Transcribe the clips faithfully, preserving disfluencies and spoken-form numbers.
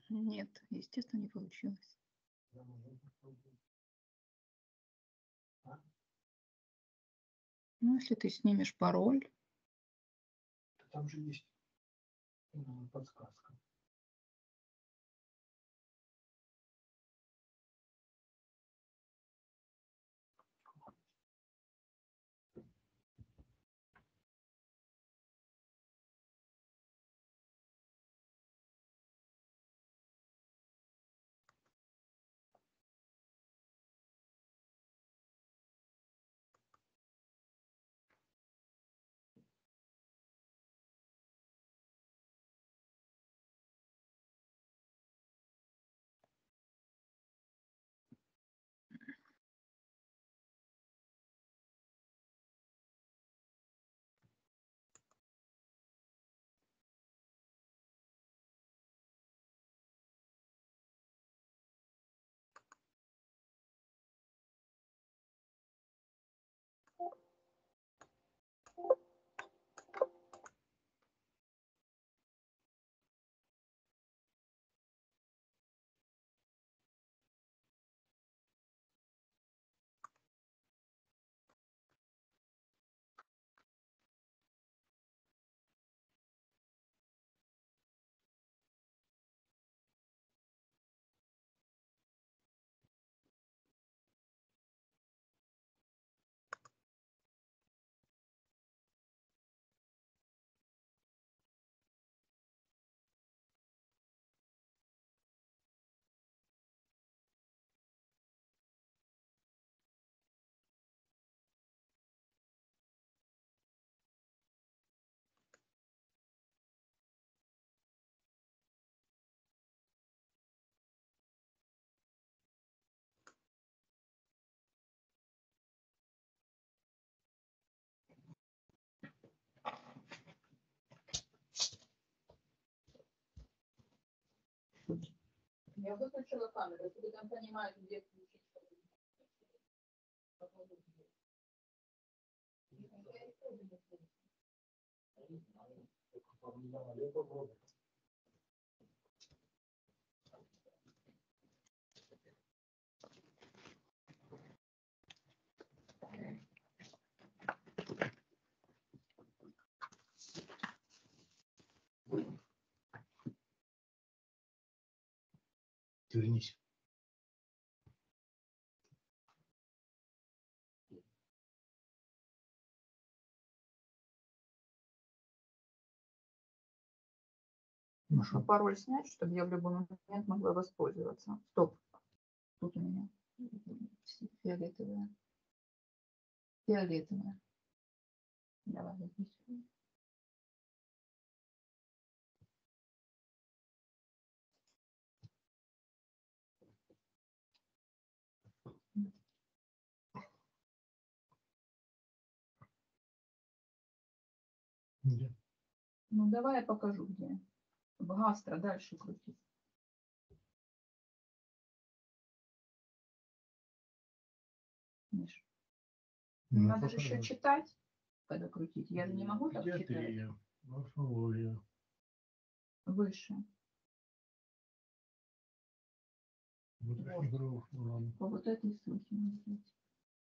Нет, естественно, не получилось. Ну, если ты снимешь пароль. Там же есть подсказка. Я выключила камеру, если вы там понимаете, где включить. Вернись. Можно пароль снять, чтобы я в любой момент могла воспользоваться. Стоп. Тут у меня фиолетовая. Фиолетовая. Давай записывай. Где? Ну, давай я покажу, где. В гастро дальше крутить. Миш, Ну, надо же еще покажи. читать, когда крутить. Я же не могу так читать. Педиатрия, морфология. Выше. Вот здоров, ладно. По вот этой ссылке надо зайти.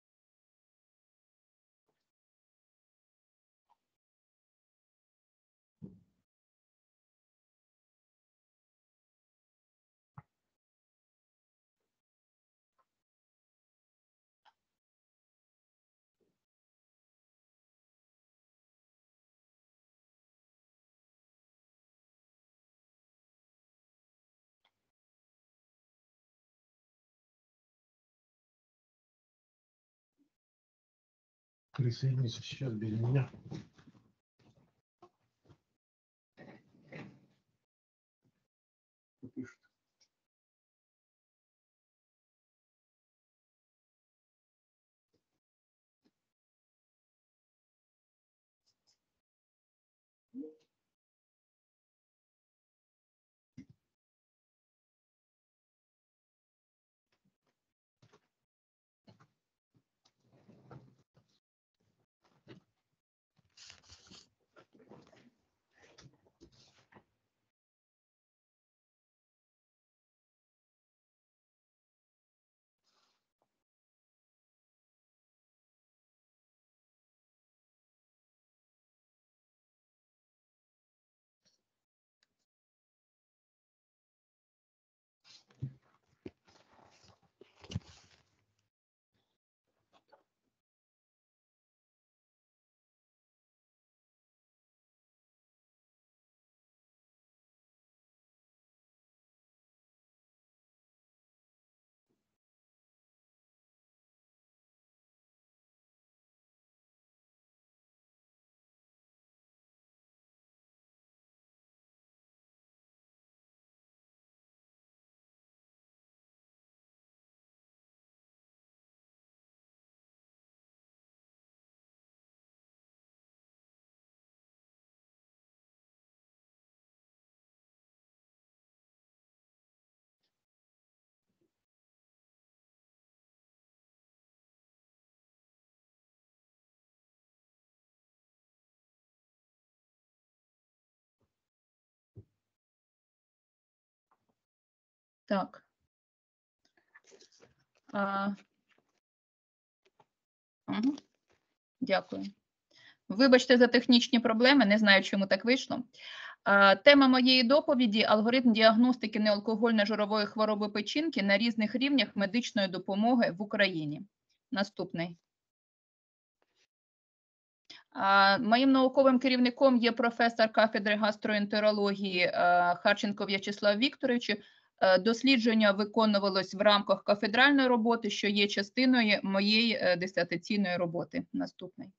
Присоединись сейчас без меня. Пишет. Так. А, угу. Дякую. Вибачте за технічні проблеми, не знаю, чому так вийшло. А, тема моєї доповіді – алгоритм діагностики неалкогольно-жирової хвороби печінки на різних рівнях медичної допомоги в Україні. Наступний. А, моїм науковим керівником є професор кафедри гастроентерології Харченко В'ячеслав Вікторович. Дослідження виконувалось в рамках кафедральної роботи, що є частиною моєї дисертаційної роботи. Наступний.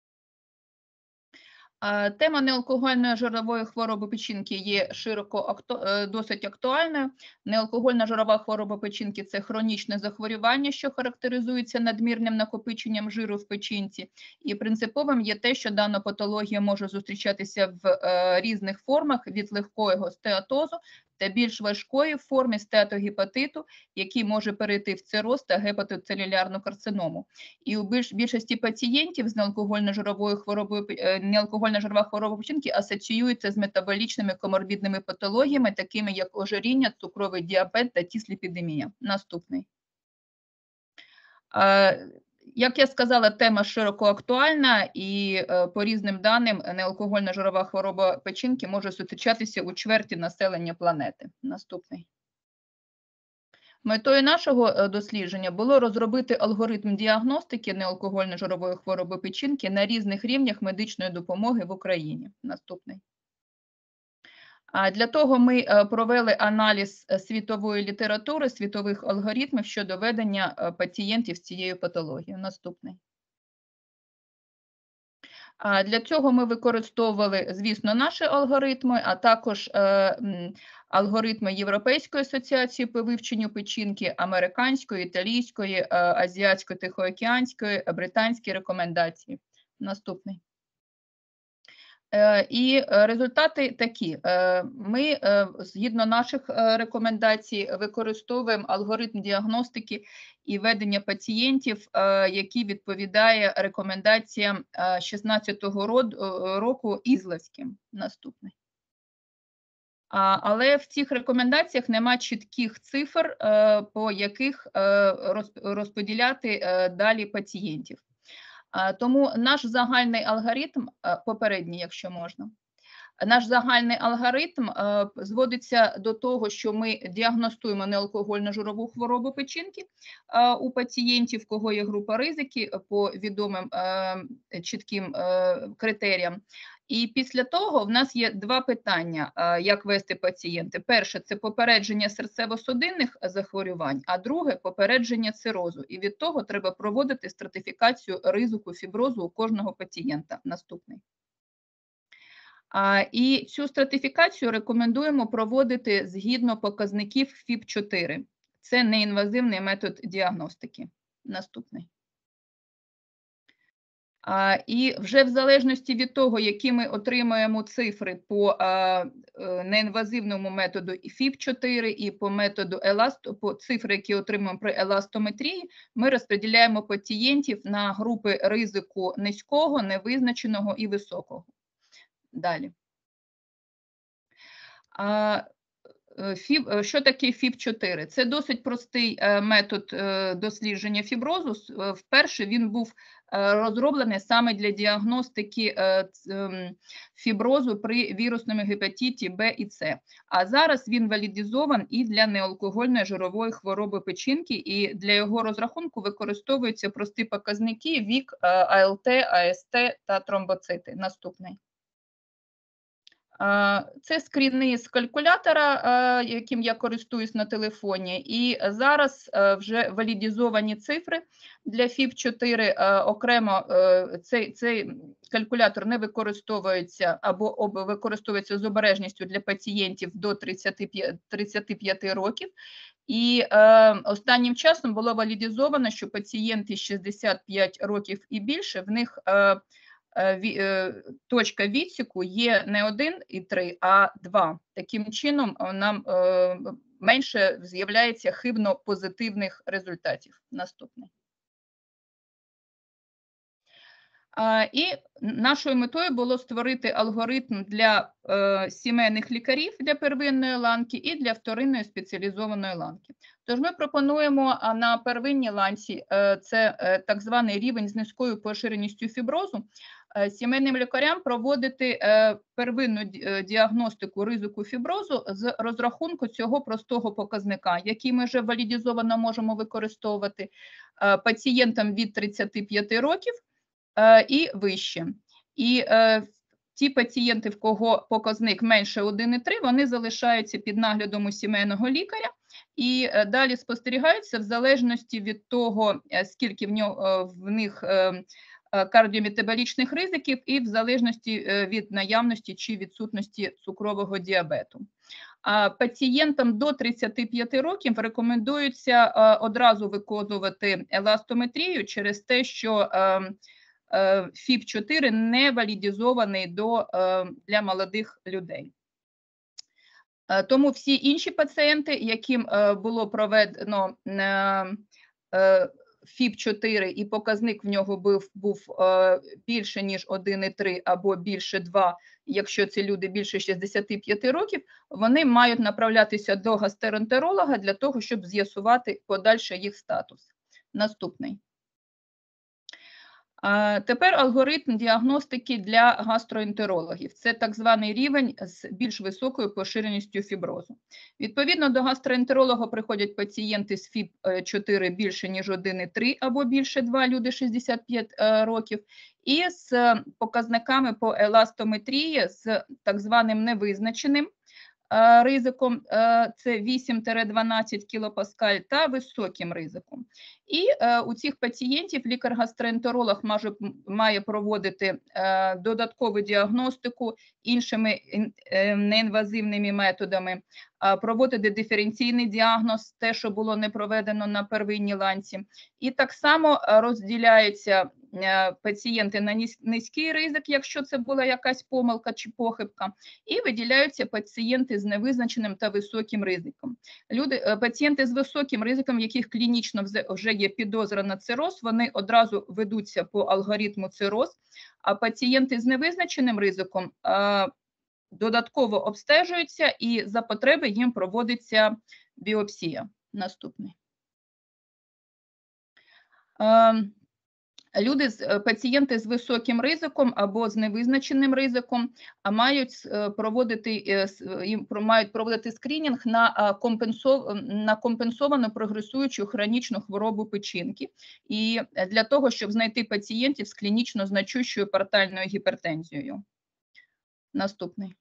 Тема неалкогольної жирової хвороби печінки є широко досить актуальною. Неалкогольна жирова хвороба печінки – це хронічне захворювання, що характеризується надмірним накопиченням жиру в печінці. І принциповим є те, що дана патологія може зустрічатися в різних формах від легкого стеатозу та більш важкої форми стеатогепатиту, який може перейти в цироз та гепатоцелюлярну карциному. І у більш, більшості пацієнтів з неалкогольно-жировою хворобою, неалкогольна жирова хвороба печінки асоціюється з метаболічними коморбідними патологіями, такими як ожиріння, цукровий діабет та дисліпідемія. Наступний. Як я сказала, тема широко актуальна і по різним даним неалкогольна жирова хвороба печінки може зустрічатися у чверті населення планети. Наступний. Метою нашого дослідження було розробити алгоритм діагностики неалкогольної жирової хвороби печінки на різних рівнях медичної допомоги в Україні. Наступний. Для того ми провели аналіз світової літератури, світових алгоритмів щодо ведення пацієнтів з цією патологією. Наступний. Для цього ми використовували, звісно, наші алгоритми, а також алгоритми Європейської асоціації по вивченню печінки, американської, італійської, азіатської, тихоокеанської, британські рекомендації. Наступний. І результати такі. Ми, згідно наших рекомендацій, використовуємо алгоритм діагностики і ведення пацієнтів, який відповідає рекомендаціям шістнадцятого року Ізловським. Наступний. Але в цих рекомендаціях немає чітких цифр, по яких розподіляти далі пацієнтів. Тому наш загальний алгоритм, попередній, якщо можна, наш загальний алгоритм зводиться до того, що ми діагностуємо неалкогольну жирову хворобу печінки у пацієнтів, в кого є група ризики по відомим чітким критеріям. І після того в нас є два питання, як вести пацієнти. Перше – це попередження серцево-судинних захворювань, а друге – попередження цирозу. І від того треба проводити стратифікацію ризику фіброзу у кожного пацієнта. Наступний. І цю стратифікацію рекомендуємо проводити згідно показників фіб чотири. Це неінвазивний метод діагностики. Наступний. І вже в залежності від того, які ми отримаємо цифри по неінвазивному методу фіб чотири і по методу еласто, по цифри, які отримуємо при еластометрії, ми розподіляємо пацієнтів на групи ризику низького, невизначеного і високого. Далі. Фіб, що таке фіб чотири? Це досить простий метод дослідження фіброзу. Вперше він був розроблений саме для діагностики фіброзу при вірусному гепатиті Б і С. А зараз він валідизований і для неалкогольної жирової хвороби печінки, і для його розрахунку використовуються прості показники вік, АЛТ, АСТ та тромбоцити. Наступний. Це скріни з калькулятора, яким я користуюсь на телефоні, і зараз вже валідизовані цифри для фіб чотири. Окремо цей, цей калькулятор не використовується або використовується з обережністю для пацієнтів до тридцяти п'яти років. І е, останнім часом було валідизовано, що пацієнти шістдесят п'ять років і більше, в них е, точка відсіку є не один і три, а два. Таким чином нам е, менше з'являється хибно позитивних результатів. Наступне. А, І нашою метою було створити алгоритм для е, сімейних лікарів для первинної ланки і для вторинної спеціалізованої ланки. Тож ми пропонуємо а, на первинній ланці, е, це е, так званий рівень з низькою поширеністю фіброзу, е, сімейним лікарям проводити е, первинну ді- діагностику ризику фіброзу з розрахунку цього простого показника, який ми вже валідізовано можемо використовувати е, пацієнтам від тридцяти п'яти років е, і вище. І е, ті пацієнти, в кого показник менше один цілих три, вони залишаються під наглядом у сімейного лікаря і е, далі спостерігаються в залежності від того, е, скільки в, нього, е, в них е, е, кардіометаболічних ризиків і в залежності е, від наявності чи відсутності цукрового діабету. А пацієнтам до тридцяти п'яти років рекомендується е, одразу виконувати еластометрію через те, що е, фіп чотири не валідізований до, для молодих людей. Тому всі інші пацієнти, яким було проведено фіп чотири і показник в нього був, був більше, ніж один цілих три або більше два, якщо це люди більше шістдесяти п'яти років, вони мають направлятися до гастроентеролога для того, щоб з'ясувати подальший їх статус. Наступний. А тепер алгоритм діагностики для гастроентерологів. Це так званий рівень з більш високою поширеністю фіброзу. Відповідно до гастроентеролога приходять пацієнти з фіп чотири більше, ніж один цілих три або більше два, люди шістдесят п'ять років, і з показниками по еластометрії з так званим невизначеним ризиком, це вісім - дванадцять кілопаскаль, та високим ризиком. І у цих пацієнтів лікар-гастроентеролог може, має проводити додаткову діагностику іншими неінвазивними методами, проводити диференційний діагноз, те, що було не проведено на первинній ланці. І так само розділяються пацієнти на низький ризик, якщо це була якась помилка чи похибка, і виділяються пацієнти з невизначеним та високим ризиком. Люди, пацієнти з високим ризиком, яких клінічно вже є підозра на цироз, вони одразу ведуться по алгоритму цироз, а пацієнти з невизначеним ризиком додатково обстежуються і за потреби їм проводиться біопсія. Наступний. Люди, пацієнти з високим ризиком або з невизначеним ризиком мають проводити, мають проводити скринінг на, компенсов, на компенсовану прогресуючу хронічну хворобу печінки, і для того, щоб знайти пацієнтів з клінічно значущою портальною гіпертензією. Наступний.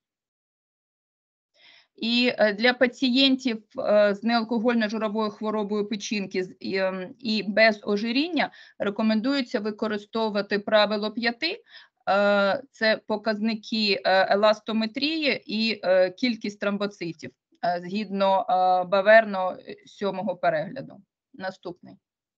І для пацієнтів з неалкогольно-жировою хворобою печінки і без ожиріння рекомендується використовувати правило п'яти. Це показники еластометрії і кількість тромбоцитів згідно Баверно сьомого перегляду. Наступний.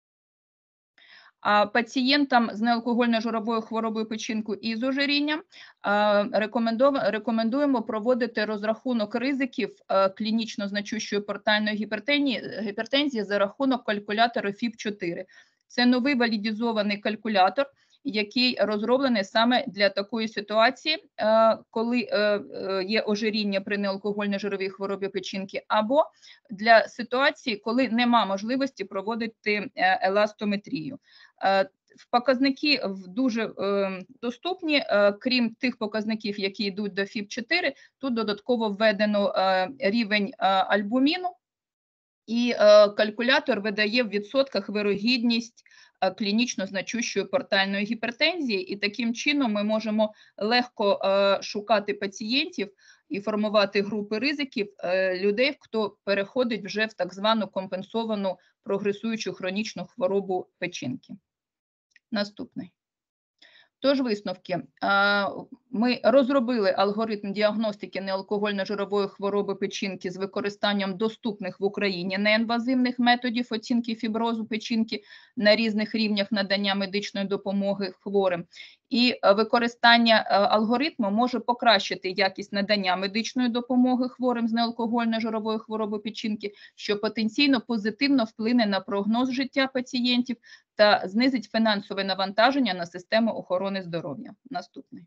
А пацієнтам з неалкогольно-жировою хворобою печінки і з ожирінням рекомендуємо проводити розрахунок ризиків клінічно значущої портальної гіпертензії за рахунок калькулятора фіп чотири. Це новий валідізований калькулятор, який розроблений саме для такої ситуації, коли є ожиріння при неалкогольно-жировій хворобі печінки, або для ситуації, коли нема можливості проводити еластометрію. Показники дуже доступні, крім тих показників, які йдуть до фіп чотири, тут додатково введено рівень альбуміну, і калькулятор видає в відсотках вирогідність клінічно значущої портальної гіпертензії, і таким чином ми можемо легко шукати пацієнтів і формувати групи ризиків людей, хто переходить вже в так звану компенсовану прогресуючу хронічну хворобу печінки. Наступний. Тож висновки. Ми розробили алгоритм діагностики неалкогольно-жирової хвороби печінки з використанням доступних в Україні неінвазивних методів оцінки фіброзу печінки на різних рівнях надання медичної допомоги хворим. і використання алгоритму може покращити якість надання медичної допомоги хворим з неалкогольною жировою хворобою печінки, що потенційно позитивно вплине на прогноз життя пацієнтів та знизить фінансове навантаження на систему охорони здоров'я. Наступний.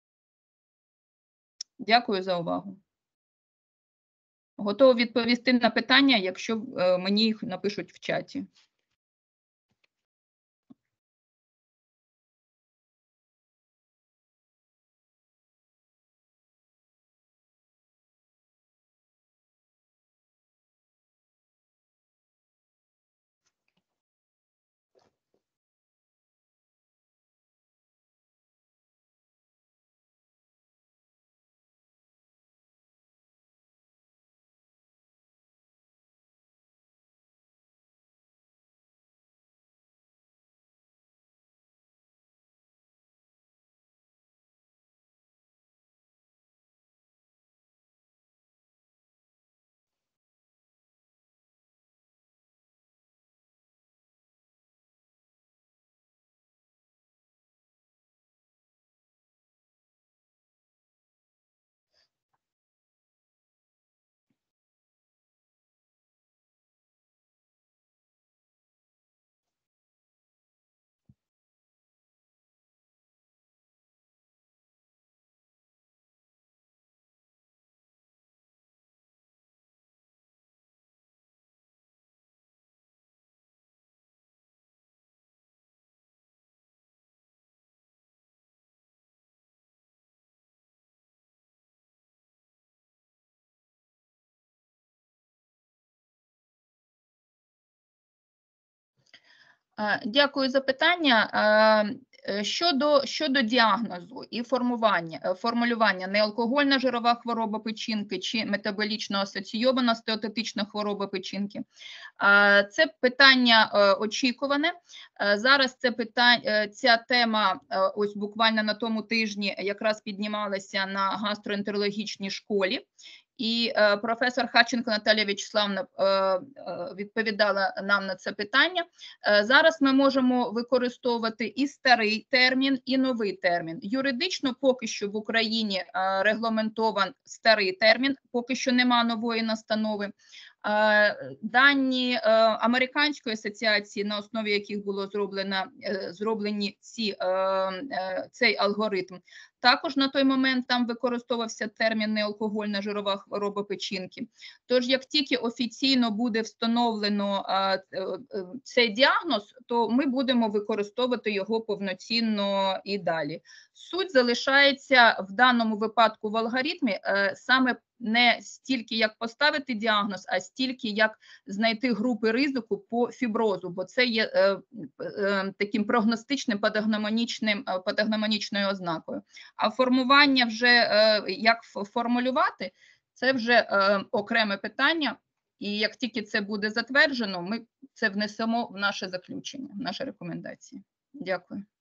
Дякую за увагу. Готова відповісти на питання, якщо мені їх напишуть в чаті. Дякую за питання. Щодо, щодо діагнозу і формування, формулювання неалкогольна жирова хвороба печінки чи метаболічно асоційована стеатотична хвороба печінки, це питання очікуване. Зараз це питання, ця тема ось буквально на тому тижні якраз піднімалася на гастроентерологічній школі. І е, професор Хатченко Наталія Вячеславівна е, е, відповідала нам на це питання. Е, зараз ми можемо використовувати і старий термін, і новий термін. Юридично поки що в Україні е, регламентован старий термін, поки що нема нової настанови. Е, дані е, Американської асоціації, на основі яких було зроблено, е, зроблені ці, е, е, цей алгоритм, також на той момент там використовувався термін неалкогольна жирова хвороба печінки. Тож, як тільки офіційно буде встановлено а, цей діагноз, то ми будемо використовувати його повноцінно і далі. Суть залишається в даному випадку в алгоритмі а, саме не стільки як поставити діагноз, а стільки як знайти групи ризику по фіброзу, бо це є е, е, таким прогностичним патогномонічним, патогномонічною ознакою. А формування вже, е, як формулювати, це вже е, окреме питання. І як тільки це буде затверджено, ми це внесемо в наше заключення, в наші рекомендації. Дякую.